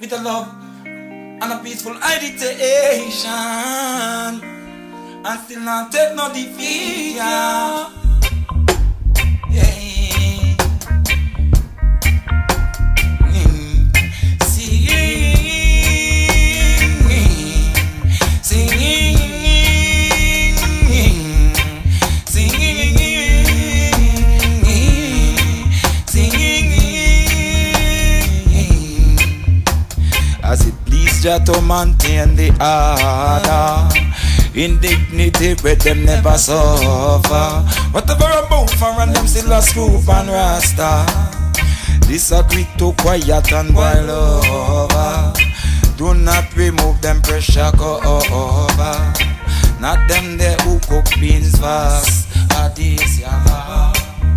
with a love and a peaceful agitation, and still not take no defeat. Yeah. As it please Jah to maintain the order, in dignity where them never suffer. Whatever about for and them still a scoop and rasta. Disagree to quiet and boil over. Do not remove them pressure go over. Not them they who cook beans fast. This yeah.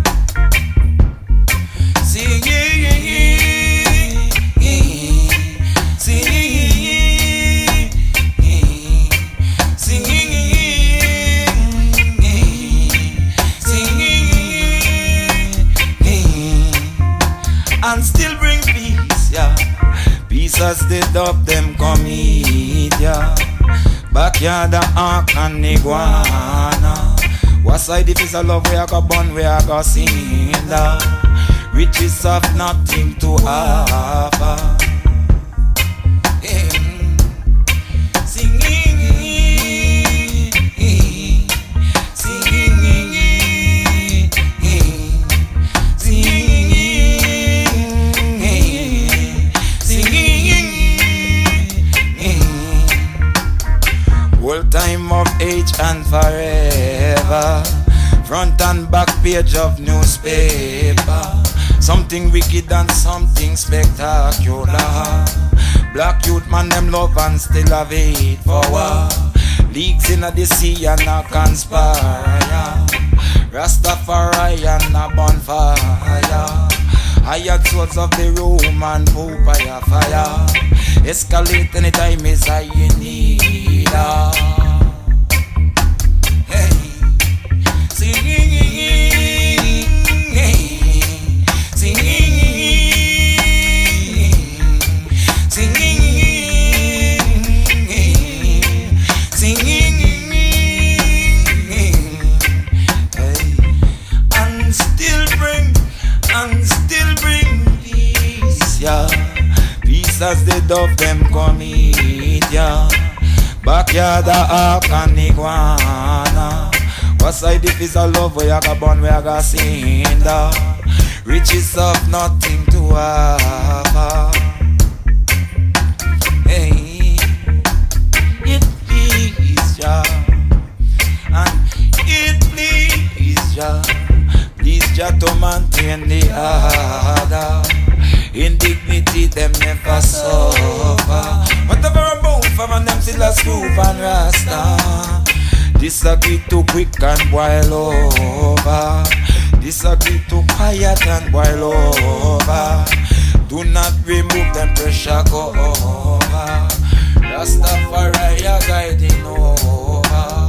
And still bring peace, yeah. Peace as the dove them come eat, yeah. Backyard the ark and iguana. What side if it's a love we a go burn, we a go sing, da. Riches have nothing to offer. Time of age and forever, front and back page of newspaper. Something wicked and something spectacular. Black youth man them love and still have hate for war. Leagues in the sea and a conspire. Rastafari and a bonfire. Hired swords of the Roman Pope fire. Escalate anytime is I in need. As the dove them come eat, yeah. Backyard the ark and iguana. What side if it's a love we a go burn, we a go sing, da. Riches of nothing to offer. Hey, it please Jah, and it please Jah. Please Jah to maintain the order. In dignity them never suffer. Whatever about for and them still a scoop and rasta. Disagree too quick and boil over. Disagree too quiet and boil over. Do not remove them pressure go over. Rastafari are guiding over.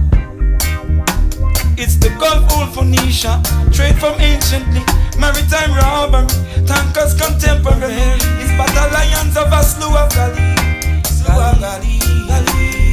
It's the Gulf old Phoenicia, trade from anciently, maritime robbery, tankers contemporary. It's battalions of a slew of Galilee.